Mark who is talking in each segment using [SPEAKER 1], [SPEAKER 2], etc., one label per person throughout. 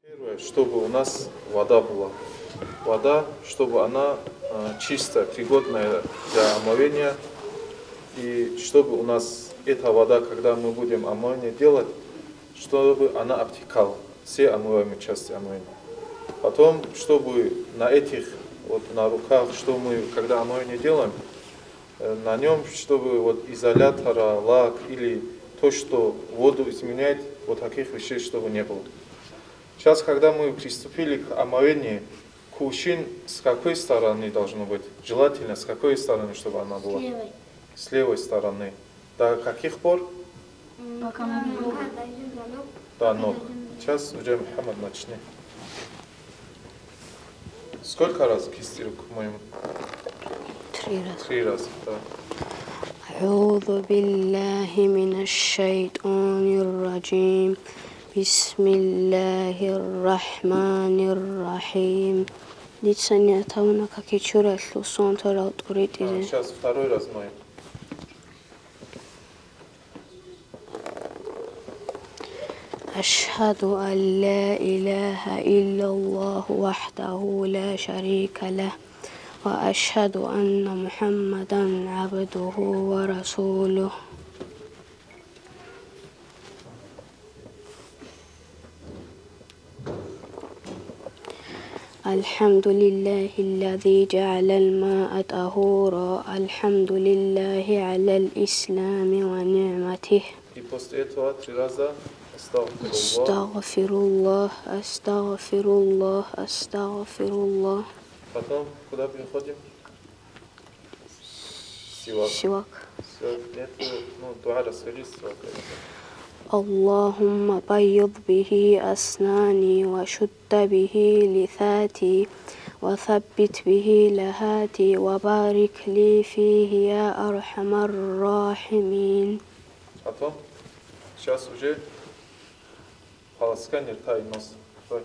[SPEAKER 1] Первое, чтобы у нас вода была. Вода, чтобы она чистая, пригодная для омовения. И чтобы у нас эта вода, когда мы будем омовение делать, чтобы она обтекала все омываемые части омовения. Потом, чтобы на этих, вот на руках, что мы, когда омовение делаем, на нем, чтобы вот изолятора, лак или то, что воду изменяет, вот таких вещей, чтобы не было. Сейчас, когда мы приступили к омовению, кувшин с какой стороны должно быть? Желательно, с какой стороны, чтобы она была?
[SPEAKER 2] С левой.
[SPEAKER 1] С левой стороны. До каких пор?
[SPEAKER 2] Пока мы не
[SPEAKER 1] До ног. Сейчас уже Мухаммад начни. Сколько раз кисти рук моему?
[SPEAKER 3] 3 раза.
[SPEAKER 1] 3 раза, да.
[SPEAKER 3] أعوذ بالله من الشيطان الرجيم بسم الله الرحمن الرحيم. Дицания тавна как и чураслу сонтара авторитет.
[SPEAKER 1] Сейчас второй раз моему.
[SPEAKER 3] أشهد أن لا إله إلا الله وحده لا شريك له وأشهد أن محمدا عبده ورسوله. الحمد لله الذي جعل الماء طهورا. الحمد لله على الإسلام ونعمته.
[SPEAKER 1] И после этого 3 раза
[SPEAKER 3] أستغفر الله أستغفر الله أستغفر الله.
[SPEAKER 1] Потом куда переходим? Сивак.
[SPEAKER 3] سواك.
[SPEAKER 1] Это, дуа расскажи сивак.
[SPEAKER 3] اللهم بيض به أسناني وشد به لثاتي وثبت به لهاتي وبارك لي فيه يا أرحم الراحمين.
[SPEAKER 1] Потом, сейчас уже полоскание рта и носа. Давай.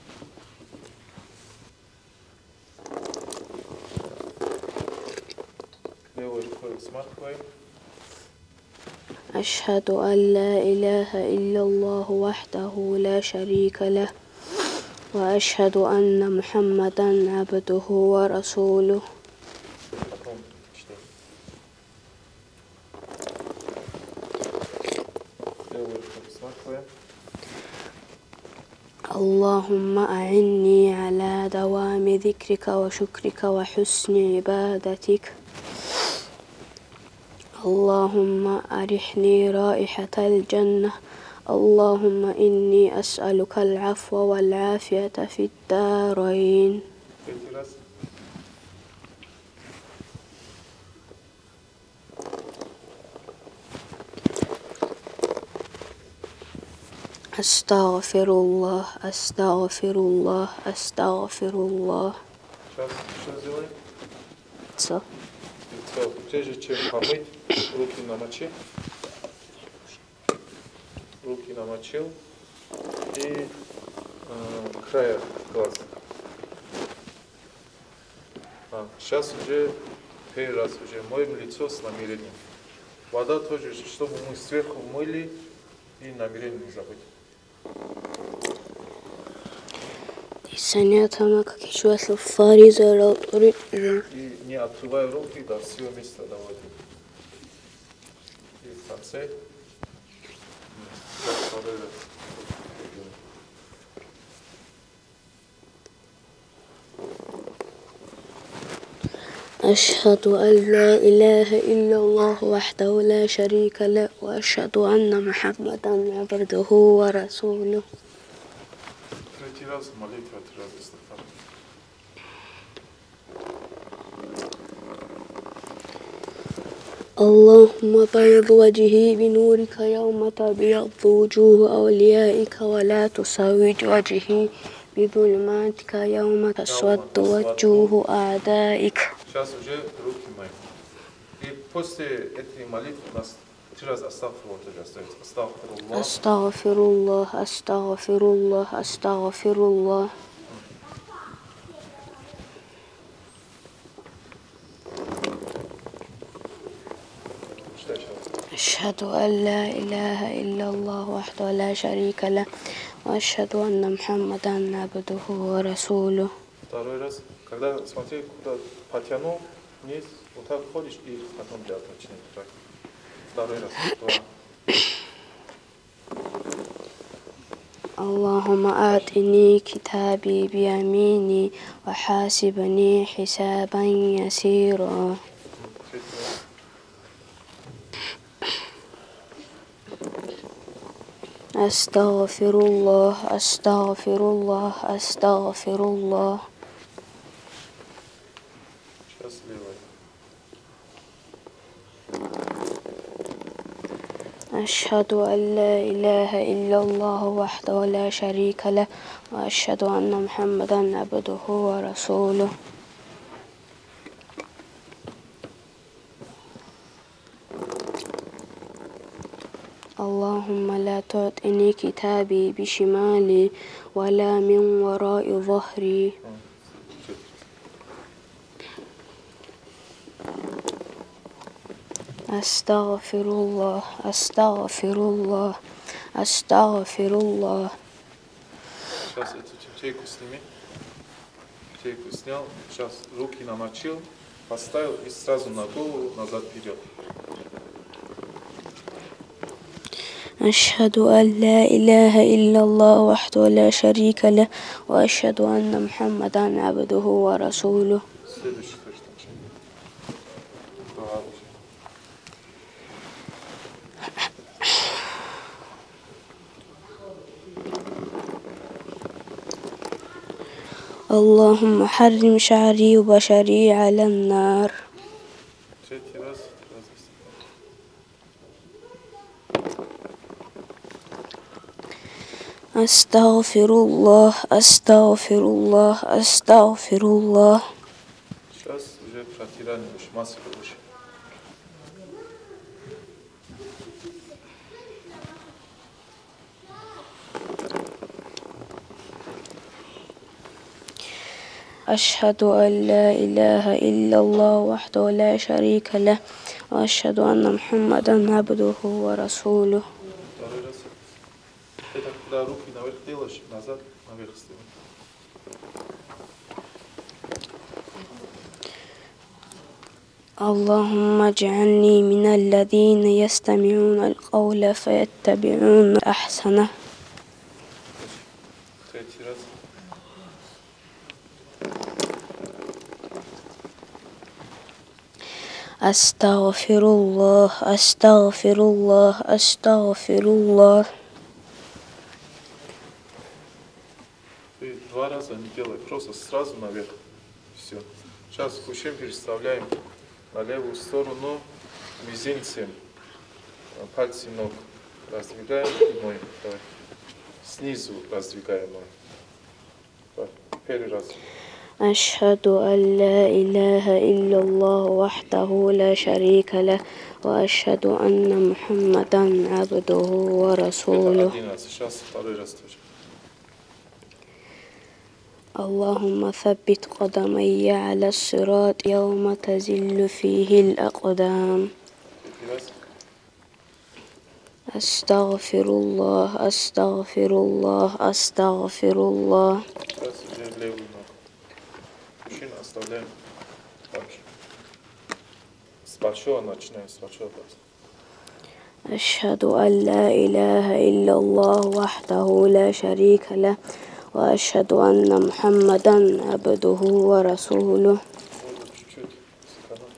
[SPEAKER 1] Левой рукой смахиваем.
[SPEAKER 3] أشهد أن لا إله إلا الله وحده لا شريك له وأشهد أن محمدا عبده ورسوله.
[SPEAKER 1] Потом читаем. Левой рукой смахиваем.
[SPEAKER 3] اللهم أعني على دوام ذكرك وشكرك وحسن عبادتك. اللهم أرحني رائحة الجنة. اللهم إني أسألك العفو والعافية في الدارين.
[SPEAKER 1] Третий раз.
[SPEAKER 3] أستغفر الله أستغفر الله أستغفر الله.
[SPEAKER 1] Сейчас что сделаем?
[SPEAKER 3] Лицо.
[SPEAKER 1] Лицо. Прежде чем помыть, руки намочи. Руки намочил. И края глаз. Сейчас уже первый раз уже моем лицо с намерением. Вода тоже, чтобы мы сверху мыли и намерение не забыть.
[SPEAKER 3] Дицания тавна как и чураслу фариза авторитет.
[SPEAKER 1] И не отрывая руки до всего места доводим. И в конце. Второй раз.
[SPEAKER 3] أشهد أن لا إله إلا الله وحده لا شريك له وأشهد أن محمدا عبده ورسوله.
[SPEAKER 1] Третий раз молитва, 3 раза истигфар.
[SPEAKER 3] اللهم بيض وجهي بنورك يوم تبيض وجوه أوليائك ولا تسود وجهي بظلماتك يوم تسود وجوه أعدائك.
[SPEAKER 1] Сейчас уже руки мои. И после этой молитвы у нас 3 раза астагфируллах тоже остается. Астагфируллах.
[SPEAKER 3] أستغفر الله أستغفر الله أستغفر الله.
[SPEAKER 1] Читай сейчас.
[SPEAKER 3] أشهد أن لا إله إلا الله وحده لا شريك له وأشهد أن محمدا عبده ورسوله.
[SPEAKER 1] Второй раз. Когда, смотри, куда потянул вниз, вот так ходишь и потом для начинает. Так. Второй раз. Два.
[SPEAKER 3] اللهم آتني كتابي بيميني وحاسبني حسابا يسيرا.
[SPEAKER 1] Третий раз.
[SPEAKER 3] أستغفر الله أستغفر الله أستغفر الله.
[SPEAKER 1] Сейчас левый.
[SPEAKER 3] أشهد أن لا إله إلا الله وحده لا شريك له وأشهد أن محمدا عبده ورسوله. اللهم لا تعطني كتابي بشمالي ولا من وراء ظهري. أستغفر الله أستغفر الله أستغفر الله.
[SPEAKER 1] Сейчас эту ячейку сними. Ячейку снял. Сейчас руки намочил, поставил и сразу на голову назад-вперед.
[SPEAKER 3] أشهد أن لا إله إلا الله وحده لا شريك له وأشهد أن محمدا عبده ورسوله.
[SPEAKER 1] Следующий точно. Два.
[SPEAKER 3] اللهم حرم شعري وبشري على النار.
[SPEAKER 1] Третий раз.
[SPEAKER 3] أستغفر الله أستغفر الله أستغفر الله.
[SPEAKER 1] Сейчас уже протирание, уж маска уже.
[SPEAKER 3] أشهد أن لا إله إلا الله وحده لا شريك له وأشهد أن محمدا عبده ورسوله.
[SPEAKER 1] Второй раз. Это когда руки наверх делаешь, назад, наверх сделай.
[SPEAKER 3] اللهم اجعلني من الذين يستمعون القول فيتبعون أحسنه.
[SPEAKER 1] Третий раз.
[SPEAKER 3] أستغفر الله أستغفر الله أستغفر الله.
[SPEAKER 1] Ты два раза не делай, просто сразу наверх. Все. Сейчас кушаем, переставляем на левую сторону мизинцем. Пальцы ног раздвигаем и моем. Давай. Снизу раздвигаем моем. Давай. Первый раз.
[SPEAKER 3] أشهد أن لا إله إلا الله وحده لا شريك له وأشهد أن محمدا عبده ورسوله.
[SPEAKER 1] Один раз. Сейчас второй раз тоже.
[SPEAKER 3] اللهم ثبت قدمي على الصراط يوم تزل فيه الأقدام.
[SPEAKER 1] Третий раз.
[SPEAKER 3] أستغفر الله أستغفر الله أستغفر الله.
[SPEAKER 1] Сейчас уже левую ногу. Мужчин оставляем так же. С большого начинаем, с большого пальца.
[SPEAKER 3] أشهد أن لا إله إلا الله وحده لا شريك له وأشهد أن محمدا عبده ورسوله.
[SPEAKER 1] Чуть-чуть. Сэкономь.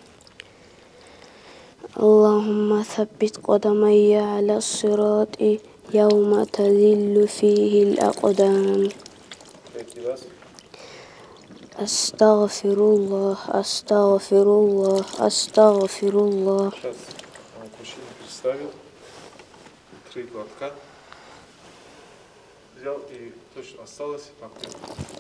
[SPEAKER 3] اللهم ثبت قدمي على الصراط يوم تذل فيه الأقدام.
[SPEAKER 1] Третий раз.
[SPEAKER 3] أستغفر الله أستغفر الله أستغفر الله.
[SPEAKER 1] Сейчас мужчина представил. 3 глотка. Взял и то, что осталось, попил.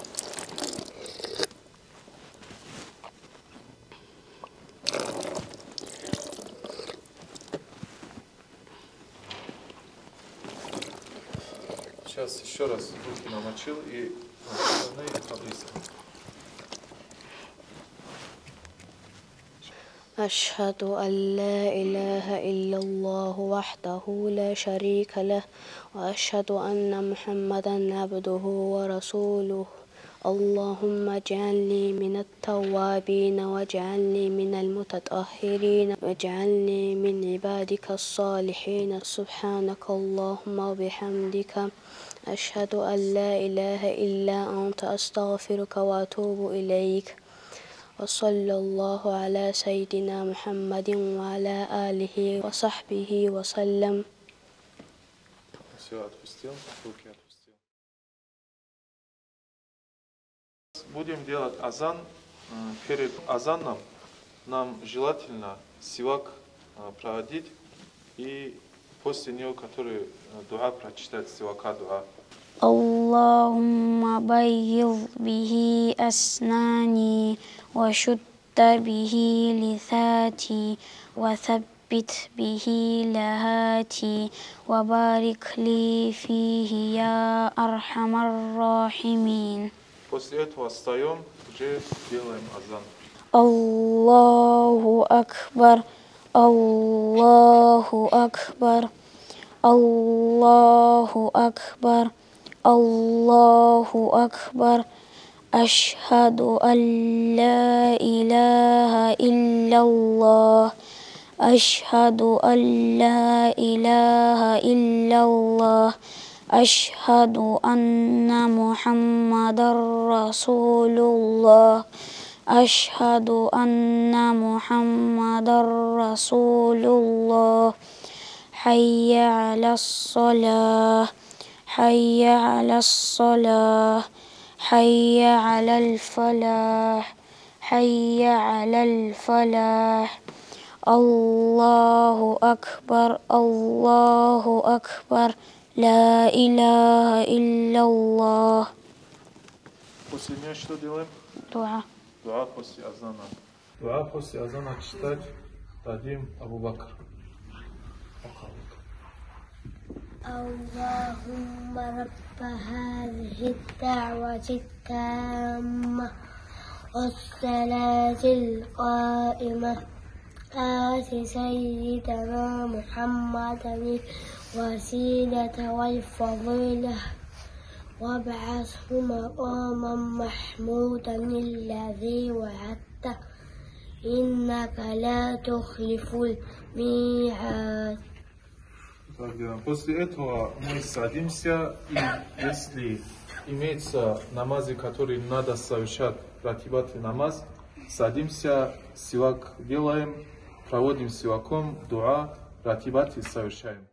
[SPEAKER 1] Сейчас еще раз руки намочил и остальные поблизко.
[SPEAKER 3] أشهد أن لا إله إلا الله وحده لا شريك له وأشهد أن محمدا عبده ورسوله اللهم اجعلني من التوابين واجعلني من المتطهرين واجعلني من عبادك الصالحين سبحانك اللهم وبحمدك أشهد أن لا إله إلا أنت أستغفرك وأتوب إليك وصلى الله على سيدنا محمد وعلى آله وصحبه وسلم.
[SPEAKER 1] Все отпустил, руки отпустил. Будем делать азан. Перед азаном нам желательно сивак проводить и после него, который дуа прочитать, сивака дуа.
[SPEAKER 2] اللهم بيض به أسناني وشد به لثاتي وثبت به لهاتي وبارك لي فيه يا أرحم الراحمين.
[SPEAKER 1] После этого встаем, уже делаем азан.
[SPEAKER 2] الله أكبر الله أكبر الله أكبر الله أكبر أشهد أن لا إله إلا الله أشهد أن لا إله إلا الله أشهد أن محمدا رسول الله أشهد أن محمدا رسول الله حي على الصلاة حي على الصلاة حي على الفلاح حي على الفلاح الله أكبر الله أكبر لا إله إلا الله.
[SPEAKER 1] После нее что делаем?
[SPEAKER 2] دعاء.
[SPEAKER 1] Дуа после азана. Дуа после азана читать дадим Абу Бакр.
[SPEAKER 4] اللهم رب هذه الدعوة التامة والصلاة القائمة آت سيدنا محمدا الوسيلة والفضيلة وابعثه مقاما محمودا الذي وعدته إنك لا تخلف الميعاد.
[SPEAKER 1] После этого мы садимся, и если имеются намазы, которые надо совершать, ратибатный намаз, садимся, сивак делаем, проводим сиваком, дуа, ратибаты совершаем.